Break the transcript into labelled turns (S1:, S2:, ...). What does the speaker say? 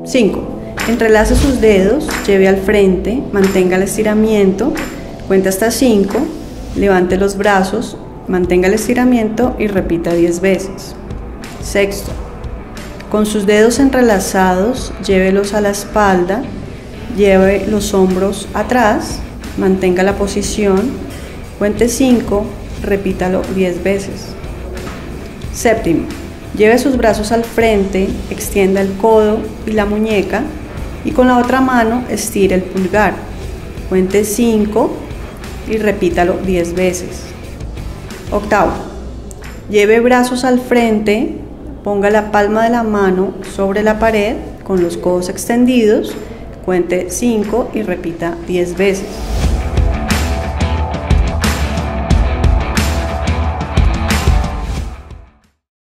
S1: 5. Entrelace sus dedos, lleve al frente, mantenga el estiramiento, cuenta hasta 5, levante los brazos, mantenga el estiramiento y repita 10 veces. 6. Con sus dedos entrelazados, llévelos a la espalda, lleve los hombros atrás, mantenga la posición, cuente 5, repítalo 10 veces. 7. Lleve sus brazos al frente, extienda el codo y la muñeca y con la otra mano estire el pulgar. Cuente 5 y repítalo 10 veces. 8. Lleve brazos al frente, ponga la palma de la mano sobre la pared con los codos extendidos, cuente 5 y repita 10 veces.